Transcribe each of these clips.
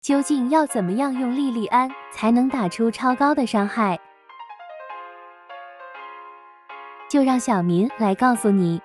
究竟要怎么样用莉莉安才能打出超高的伤害？就让小民来告诉你。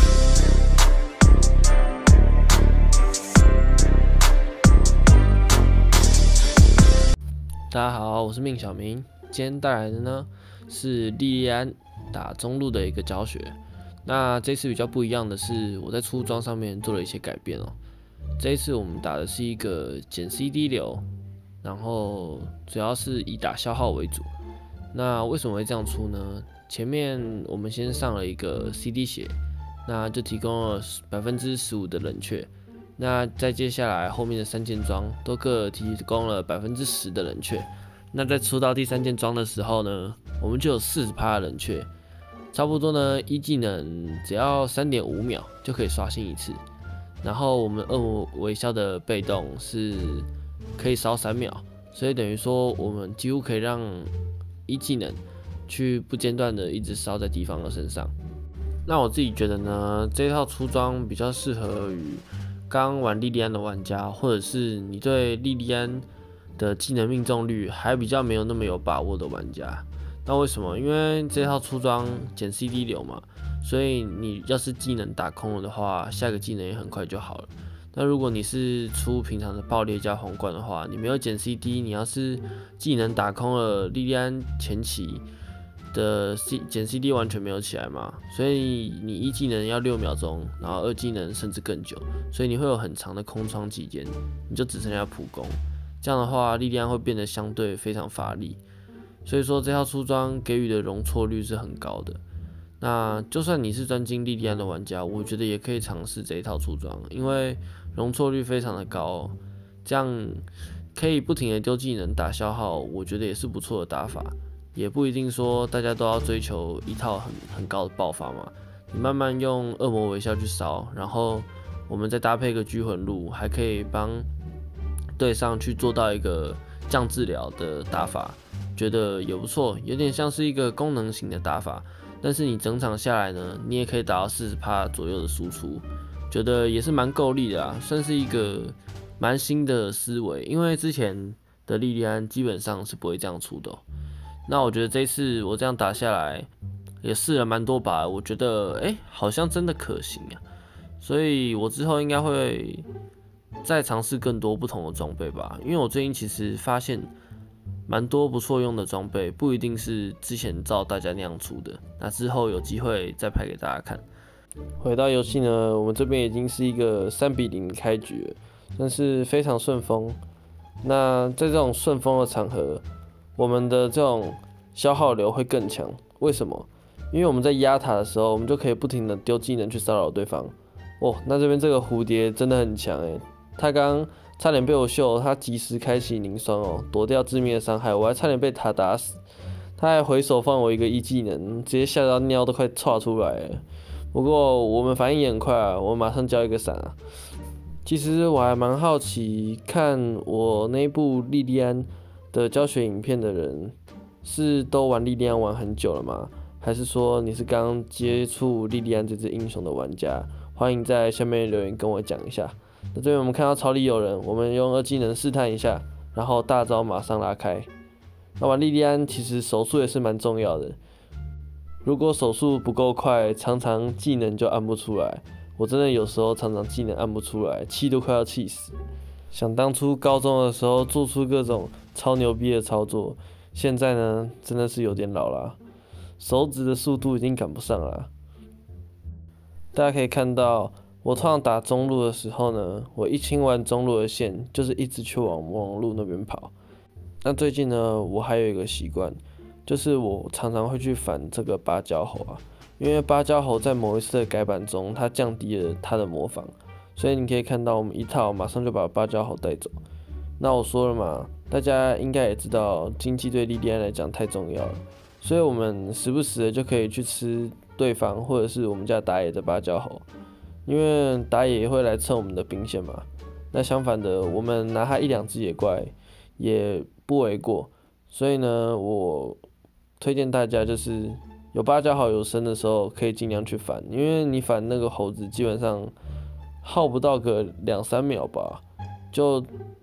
大家好，我是命小明，今天带来的呢是莉莉安打中路的一个教学。那这次比较不一样的是，我在出装上面做了一些改变哦。这一次我们打的是一个减 CD 流，然后主要是以打消耗为主。那为什么会这样出呢？前面我们先上了一个 CD 血，那就提供了15%的冷却。那再接下来后面的3件装都各提供了10%的冷却。那在出到第3件装的时候呢，我们就有40%的冷却，差不多呢一技能只要3.5秒就可以刷新一次。然后我们恶魔微笑的被动是可以烧3秒，所以等于说我们几乎可以让一技能去不间断的一直烧在敌方的身上。那我自己觉得呢，这套出装比较适合于刚玩莉莉安的玩家，或者是你对莉莉安的技能命中率还比较没有那么有把握的玩家。那为什么？因为这套出装减 CD 流嘛，所以你要是技能打空了的话，下个技能也很快就好了。那如果你是出平常的爆裂加皇冠的话，你没有减 CD， 你要是技能打空了，莉莉安前期的减 CD 完全没有起来嘛，所以你一技能要6秒钟，然后2技能甚至更久，所以你会有很长的空窗期间，你就只剩下普攻。这样的话，莉莉安会变得相对非常乏力。所以说这套出装给予的容错率是很高的。那就算你是专精莉莉安的玩家，我觉得也可以尝试这一套出装，因为容错率非常的高，这样可以不停的丢技能打消耗，我觉得也是不错的打法。也不一定说大家都要追求一套很高的爆发嘛，你慢慢用恶魔微笑去烧，然后我们再搭配个拘魂路，还可以帮对上去做到一个降治疗的打法，觉得也不错，有点像是一个功能型的打法。但是你整场下来呢，你也可以达到40%左右的输出，觉得也是蛮够力的啊，算是一个蛮新的思维。因为之前的莉莉安基本上是不会这样出的哦。那我觉得这一次我这样打下来，也试了蛮多把，我觉得好像真的可行啊。所以我之后应该会再尝试更多不同的装备吧，因为我最近其实发现蛮多不错用的装备，不一定是之前照大家那样出的。那之后有机会再拍给大家看。回到游戏呢，我们这边已经是一个3-0的开局了，但是非常顺风。那在这种顺风的场合，我们的这种消耗流会更强。为什么？因为我们在压塔的时候，我们就可以不停的丢技能去骚扰对方。哦，那这边这个蝴蝶真的很强他刚差点被我秀，他及时开启凝霜哦，躲掉致命的伤害，我还差点被他打死。他还回手放我一个一技能，直接吓到尿都快岔出来了。不过我们反应也很快啊，我马上交一个闪啊。其实我还蛮好奇，看我那部莉莉安的教学影片的人，是都玩莉莉安玩很久了吗？还是说你是刚接触莉莉安这只英雄的玩家？欢迎在下面留言跟我讲一下。那这边我们看到巢里有人，我们用2技能试探一下，然后大招马上拉开。那玩莉莉安其实手速也是蛮重要的，如果手速不够快，常常技能就按不出来。我真的有时候常常技能按不出来，气都快要气死。想当初高中的时候做出各种超牛逼的操作，现在呢真的是有点老了，手指的速度已经赶不上了。大家可以看到，我通常打中路的时候呢，我一清完中路的线，就是一直去往路那边跑。那最近呢，我还有一个习惯，就是我常常会去反这个芭蕉猴啊，因为芭蕉猴在某一次的改版中，它降低了它的模仿，所以你可以看到我们一套马上就把芭蕉猴带走。那我说了嘛，大家应该也知道，经济对莉莉安来讲太重要了，所以我们时不时的就可以去吃对方或者是我们家打野的芭蕉猴，因为打野也会来蹭我们的兵线嘛。那相反的，我们拿他1-2只野怪也不为过。所以呢，我推荐大家就是有芭蕉猴有升的时候，可以尽量去反，因为你反那个猴子基本上耗不到个2-3秒吧，就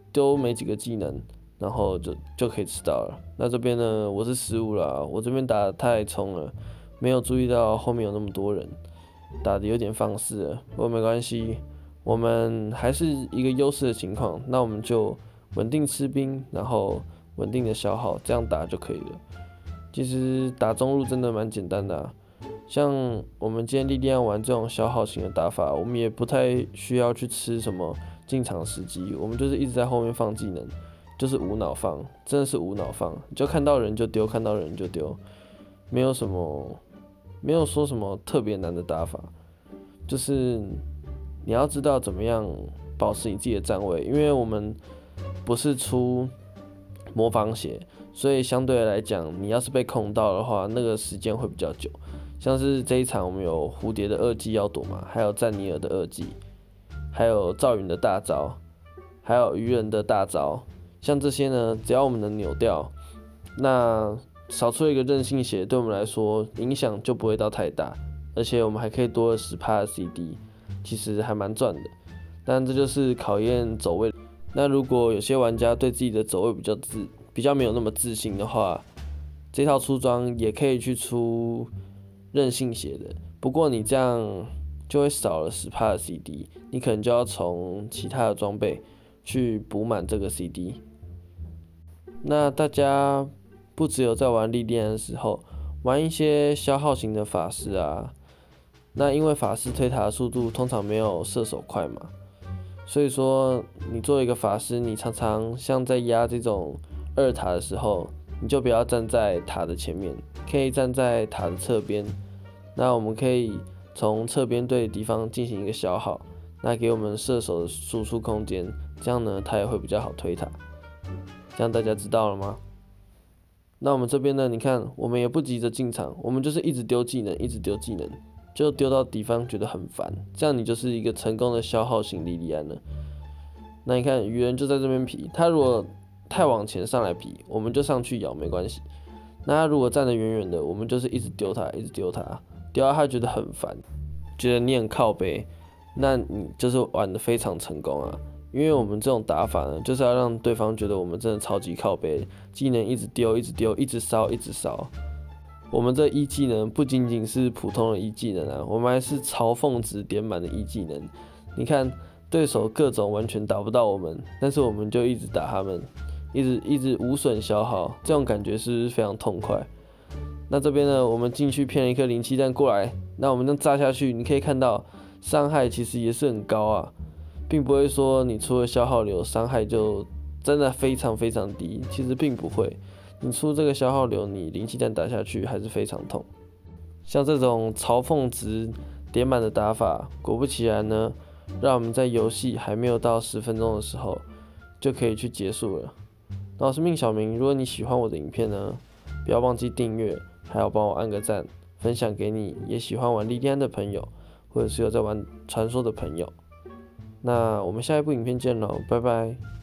丢没几个技能，然后就可以吃到了。那这边呢，我是失误了，我这边打得太冲了，没有注意到后面有那么多人，打得有点放肆了。不过没关系，我们还是一个优势的情况，那我们就稳定吃兵，然后稳定的消耗，这样打就可以了。其实打中路真的蛮简单的啊，像我们今天莉莉安玩这种消耗型的打法，我们也不太需要去吃什么进场时机，我们就是一直在后面放技能，就是无脑放，真的是无脑放，就看到人就丢，看到人就丢，没有说什么特别难的打法，就是你要知道怎么样保持你自己的站位，因为我们不是出魔法血，所以相对来讲，你要是被控到的话，那个时间会比较久。像是这一场我们有蝴蝶的2技要躲嘛，还有赞尼尔的2技，还有赵云的大招，还有鱼人的大招。像这些呢，只要我们能扭掉，那少出一个韧性血，对我们来说影响就不会到太大，而且我们还可以多了10%的 CD， 其实还蛮赚的。但这就是考验走位。那如果有些玩家对自己的走位比较没有那么自信的话，这套出装也可以去出韧性血的，不过你这样就会少了10%的 CD， 你可能就要从其他的装备去补满这个 CD。那大家不只有在玩莉莉安的时候，玩一些消耗型的法师啊，那因为法师推塔的速度通常没有射手快嘛，所以说你作为一个法师，你常常像在压这种2塔的时候，你就不要站在塔的前面，可以站在塔的侧边。那我们可以从侧边对敌方进行一个消耗，那给我们射手的输出空间，这样呢，他也会比较好推塔。这样大家知道了吗？那我们这边呢，你看，我们也不急着进场，我们就是一直丢技能，一直丢技能，就丢到敌方觉得很烦，这样你就是一个成功的消耗型莉莉安了。那你看鱼人就在这边皮，他如果太往前上来皮，我们就上去咬没关系。那他如果站得远远的，我们就是一直丢他，一直丢他，丢到他觉得很烦，觉得你很靠背，那你就是玩得非常成功啊。因为我们这种打法呢，就是要让对方觉得我们真的超级靠背，技能一直丢，一直丢，一直烧，一直烧。我们这一技能不仅仅是普通的一技能啊，我们还是嘲讽值点满的一技能。你看对手各种完全打不到我们，但是我们就一直打他们，一直无损消耗，这种感觉是不是非常痛快？那这边呢，我们进去骗了一颗灵气弹过来，那我们这样炸下去，你可以看到伤害其实也是很高啊，并不会说你出了消耗流，伤害就真的非常非常低，其实并不会。你出这个消耗流，你灵气弹打下去还是非常痛。像这种嘲讽值点满的打法，果不其然呢，让我们在游戏还没有到10分钟的时候就可以去结束了。那我是命小明，如果你喜欢我的影片呢，不要忘记订阅，还要帮我按个赞，分享给你也喜欢玩莉莉安的朋友，或者是有在玩传说的朋友。那我们下一部影片见喽，拜拜。